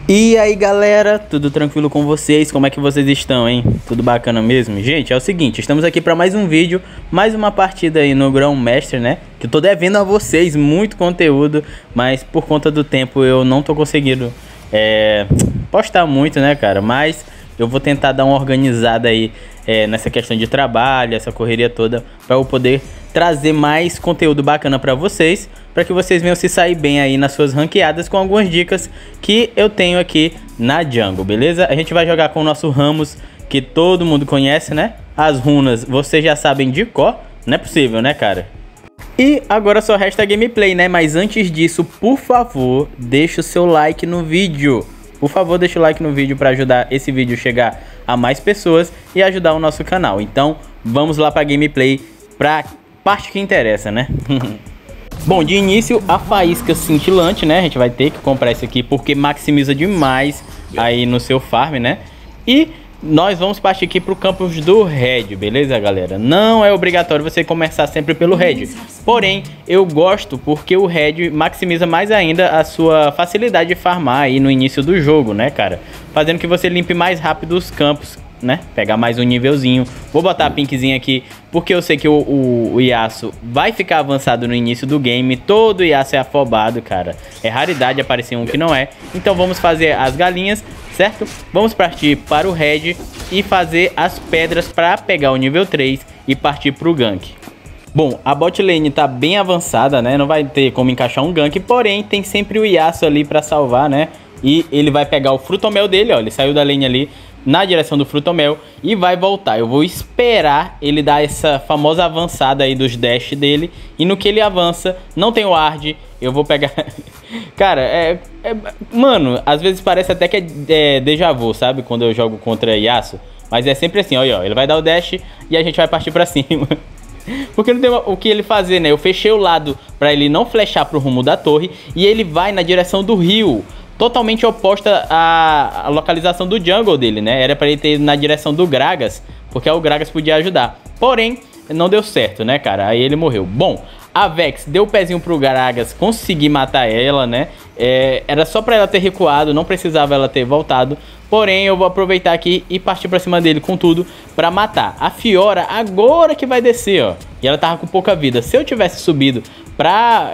E aí galera, tudo tranquilo com vocês? Como é que vocês estão, hein? Tudo bacana mesmo? Gente, é o seguinte, estamos aqui para mais um vídeo, mais uma partida aí no Grão-Mestre, né? Que eu tô devendo a vocês muito conteúdo, mas por conta do tempo eu não tô conseguindo postar muito, né, cara? Mas eu vou tentar dar uma organizada aí nessa questão de trabalho, essa correria toda, para eu poder trazer mais conteúdo bacana para vocês, para que vocês venham se sair bem aí nas suas ranqueadas com algumas dicas que eu tenho aqui na Jungle, beleza? A gente vai jogar com o nosso Rammus, que todo mundo conhece, né? As runas vocês já sabem de cor, não é possível, né, cara? E agora só resta a gameplay, né? Mas antes disso, por favor, deixa o seu like no vídeo. Por favor, deixa o like no vídeo para ajudar esse vídeo a chegar a mais pessoas e ajudar o nosso canal. Então, vamos lá para a gameplay, para parte que interessa, né? Bom, de início, a faísca cintilante, né? A gente vai ter que comprar esse aqui porque maximiza demais aí no seu farm, né? E nós vamos partir aqui pro campus do Red, beleza, galera? Não é obrigatório você começar sempre pelo Red. Porém, eu gosto porque o Red maximiza mais ainda a sua facilidade de farmar aí no início do jogo, né, cara? Fazendo que você limpe mais rápido os campos, né? Pegar mais um nívelzinho. Vou botar a pinkzinha aqui porque eu sei que o Yasuo vai ficar avançado no início do game. Todo Yasuo é afobado, cara. É raridade aparecer um que não é. Então vamos fazer as galinhas, certo? Vamos partir para o Red e fazer as pedras para pegar o nível 3 e partir para o gank. Bom, a bot lane tá bem avançada, né? Não vai ter como encaixar um gank, porém tem sempre o Yasuo ali para salvar, né? E ele vai pegar o frutomel dele, ó. Ele saiu da lane ali na direção do frutomel e vai voltar. Eu vou esperar ele dar essa famosa avançada aí dos dash dele. E no que ele avança, não tem o ward, eu vou pegar... Cara, mano, às vezes parece até que é déjà vu, sabe? Quando eu jogo contra Yasuo. Mas é sempre assim, ó, ele vai dar o dash e a gente vai partir pra cima. Porque não tem o que ele fazer, né? Eu fechei o lado pra ele não flechar pro rumo da torre e ele vai na direção do rio. Totalmente oposta à localização do jungle dele, né? Era pra ele ter ido na direção do Gragas, porque o Gragas podia ajudar. Porém, não deu certo, né, cara? Aí ele morreu. Bom, a Vex deu o pezinho pro Gragas conseguir matar ela, né? Era só pra ela ter recuado, não precisava ela ter voltado. Porém, eu vou aproveitar aqui e partir pra cima dele com tudo pra matar. A Fiora agora que vai descer, ó. E ela tava com pouca vida. Se eu tivesse subido pra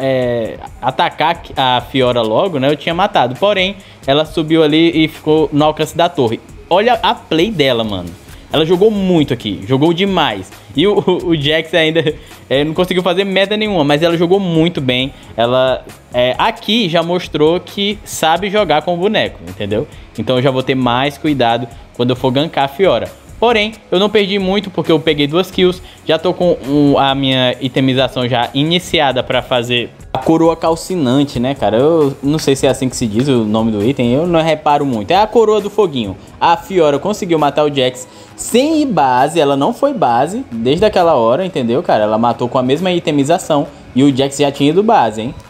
atacar a Fiora logo, né, eu tinha matado. Porém, ela subiu ali e ficou no alcance da torre. Olha a play dela, mano. Ela jogou muito aqui, jogou demais. E o Jax ainda não conseguiu fazer merda nenhuma, mas ela jogou muito bem. Ela aqui já mostrou que sabe jogar com o boneco, entendeu? Então eu já vou ter mais cuidado quando eu for gankar a Fiora. Porém, eu não perdi muito porque eu peguei 2 kills. Já tô com a minha itemização já iniciada pra fazer a coroa calcinante, né, cara? Eu não sei se é assim que se diz o nome do item. Eu não reparo muito. É a coroa do foguinho. A Fiora conseguiu matar o Jax sem ir base. Ela não foi base desde aquela hora, entendeu, cara? Ela matou com a mesma itemização. E o Jax já tinha ido base, hein?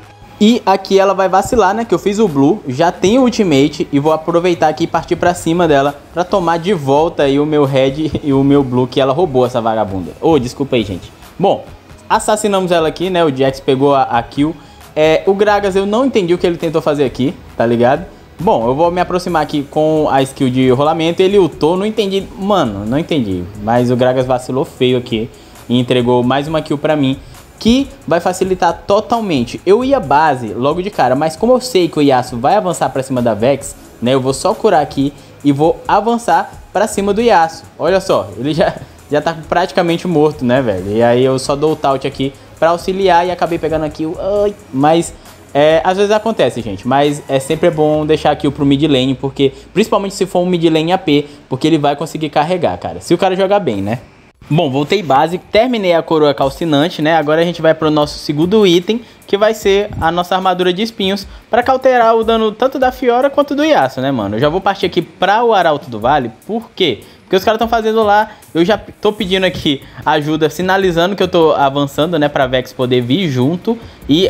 E aqui ela vai vacilar, né, que eu fiz o blue, já tenho o ultimate e vou aproveitar aqui e partir pra cima dela pra tomar de volta aí o meu red e o meu blue que ela roubou, essa vagabunda. Desculpa aí, gente. Bom, assassinamos ela aqui, né, o Jax pegou a kill. O Gragas eu não entendi o que ele tentou fazer aqui, tá ligado? Bom, eu vou me aproximar aqui com a skill de rolamento, ele ultou, não entendi, mano, não entendi. Mas o Gragas vacilou feio aqui e entregou mais uma kill pra mim, que vai facilitar totalmente. Eu ia base logo de cara, mas como eu sei que o Yasuo vai avançar pra cima da Vex, né, eu vou só curar aqui e vou avançar pra cima do Yasuo. Olha só, ele já tá praticamente morto, né, velho? E aí eu só dou o taunt aqui pra auxiliar e acabei pegando aqui o... Mas às vezes acontece, gente, mas é sempre bom deixar aqui o pro mid lane, porque principalmente se for um mid lane AP, porque ele vai conseguir carregar, cara, se o cara jogar bem, né? Bom, voltei base, terminei a coroa calcinante, né? Agora a gente vai pro nosso segundo item, que vai ser a nossa armadura de espinhos, para cauterar o dano tanto da Fiora quanto do Yasuo, né, mano? Eu já vou partir aqui para o Arauto do Vale, por quê? Porque os caras estão fazendo lá, eu já tô pedindo aqui ajuda, sinalizando que eu tô avançando, né, pra Vex poder vir junto. E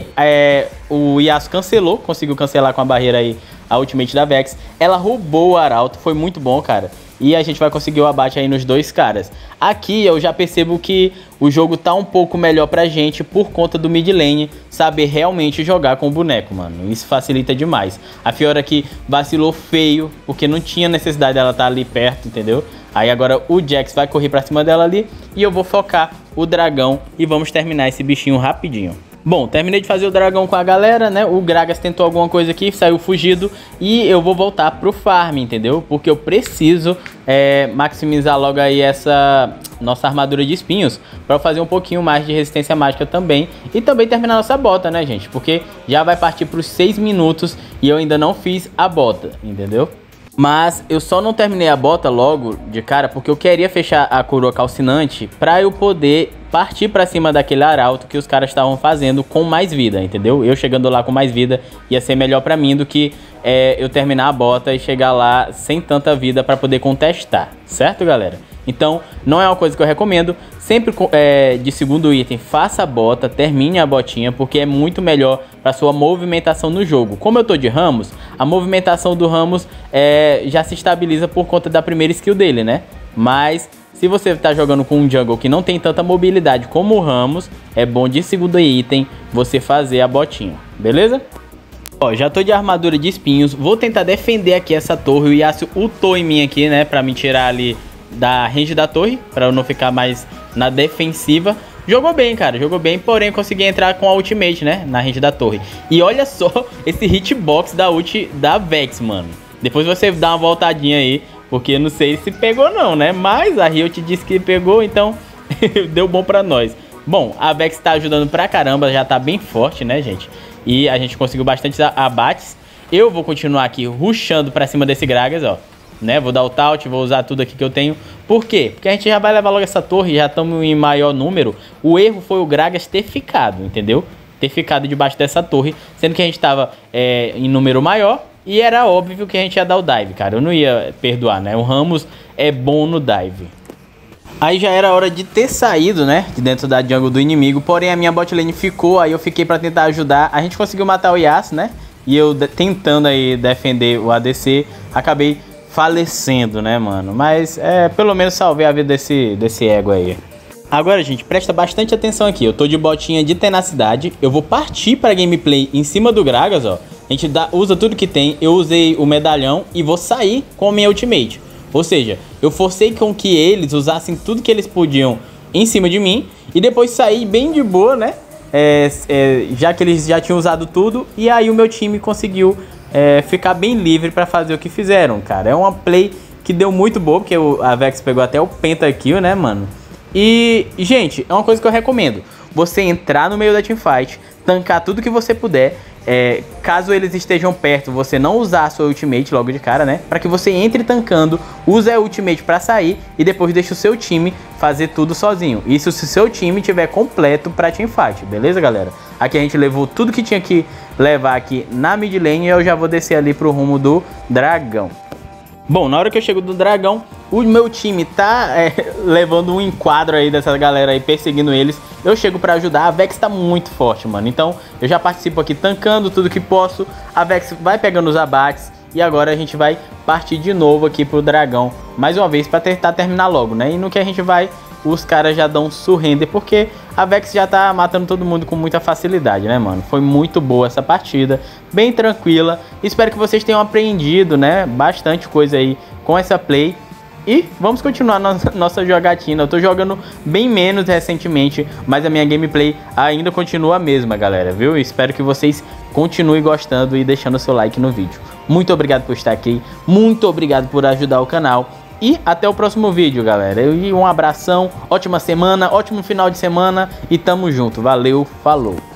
o Yasuo cancelou, conseguiu cancelar com a barreira aí a ultimate da Vex. Ela roubou o Arauto, foi muito bom, cara. e a gente vai conseguir o abate aí nos 2 caras. Aqui eu já percebo que o jogo tá um pouco melhor pra gente por conta do mid lane saber realmente jogar com o boneco, mano. Isso facilita demais. A Fiora aqui vacilou feio, porque não tinha necessidade dela estar ali perto, entendeu? Aí agora o Jax vai correr pra cima dela ali e eu vou focar o dragão e vamos terminar esse bichinho rapidinho. Bom, terminei de fazer o dragão com a galera, né? O Gragas tentou alguma coisa aqui, saiu fugido. E eu vou voltar pro farm, entendeu? Porque eu preciso maximizar logo aí essa nossa armadura de espinhos pra fazer um pouquinho mais de resistência mágica também. E também terminar nossa bota, né, gente? Porque já vai partir pros 6 minutos e eu ainda não fiz a bota, entendeu? Mas eu só não terminei a bota logo de cara porque eu queria fechar a coroa calcinante pra eu poder partir pra cima daquele arauto que os caras estavam fazendo com mais vida, entendeu? Eu chegando lá com mais vida ia ser melhor pra mim do que eu terminar a bota e chegar lá sem tanta vida pra poder contestar, certo, galera? Então, não é uma coisa que eu recomendo. Sempre de segundo item, faça a bota, termine a botinha, porque é muito melhor para sua movimentação no jogo. Como eu tô de Rammus, a movimentação do Rammus já se estabiliza por conta da primeira skill dele, né? Mas se você tá jogando com um jungle que não tem tanta mobilidade como o Rammus, é bom de segundo item você fazer a botinha, beleza? Ó, já tô de armadura de espinhos, vou tentar defender aqui essa torre. O Yasuo ultou em mim aqui, né, pra me tirar ali da range da torre, pra eu não ficar mais na defensiva. Jogou bem, cara, jogou bem, porém consegui entrar com a ultimate, né, na range da torre. E olha só esse hitbox da ult da Vex, mano. Depois você dá uma voltadinha aí, porque eu não sei se pegou não, né, mas a Riot disse que pegou, então deu bom pra nós. Bom, a Vex tá ajudando pra caramba, já tá bem forte, né, gente. E a gente conseguiu bastante abates. Eu vou continuar aqui rushando pra cima desse Gragas, ó. Né, vou dar o taunt, vou usar tudo aqui que eu tenho. Por quê? Porque a gente já vai levar logo essa torre, já estamos em maior número. O erro foi o Gragas ter ficado, entendeu? Ter ficado debaixo dessa torre, sendo que a gente tava em número maior. E era óbvio que a gente ia dar o dive, cara. Eu não ia perdoar, né? O Rammus é bom no dive. Aí já era hora de ter saído, né, de dentro da jungle do inimigo. Porém a minha bot lane ficou, aí eu fiquei pra tentar ajudar. A gente conseguiu matar o Yasuo, né? E eu tentando aí defender o ADC, acabei falecendo, né, mano? Mas pelo menos salvei a vida desse ego aí. Agora, gente, presta bastante atenção aqui. Eu tô de botinha de tenacidade. Eu vou partir pra gameplay em cima do Gragas, ó. A gente usa tudo que tem. Eu usei o medalhão e vou sair com a minha ultimate. Ou seja, eu forcei com que eles usassem tudo que eles podiam em cima de mim. E depois saí bem de boa, né? Já que eles já tinham usado tudo. E aí o meu time conseguiu ficar bem livre pra fazer o que fizeram, cara. É uma play que deu muito boa, porque a Vex pegou até o pentakill, né, mano? E, gente, é uma coisa que eu recomendo. Você entrar no meio da teamfight, tancar tudo que você puder. Caso eles estejam perto, você não usar a sua ultimate logo de cara, né? Pra que você entre tancando, use a ultimate pra sair e depois deixe o seu time fazer tudo sozinho. Isso se o seu time tiver completo pra teamfight, beleza, galera? Aqui a gente levou tudo que tinha que levar aqui na mid lane e eu já vou descer ali pro rumo do dragão. Bom, na hora que eu chego do dragão, o meu time tá levando um enquadro aí dessa galera aí, perseguindo eles. Eu chego pra ajudar, a Vex tá muito forte, mano. Então, eu já participo aqui tancando tudo que posso. A Vex vai pegando os abates. E agora a gente vai partir de novo aqui pro dragão, mais uma vez, pra tentar terminar logo, né? E no que a gente vai, os caras já dão surrender, porque a Vex já tá matando todo mundo com muita facilidade, né, mano? Foi muito boa essa partida, bem tranquila. Espero que vocês tenham aprendido, né, bastante coisa aí com essa play. E vamos continuar nossa jogatina. Eu tô jogando bem menos recentemente, mas a minha gameplay ainda continua a mesma, galera, viu? Espero que vocês continuem gostando e deixando o seu like no vídeo. Muito obrigado por estar aqui, muito obrigado por ajudar o canal. E até o próximo vídeo, galera. E um abração, ótima semana, ótimo final de semana e tamo junto. Valeu, falou!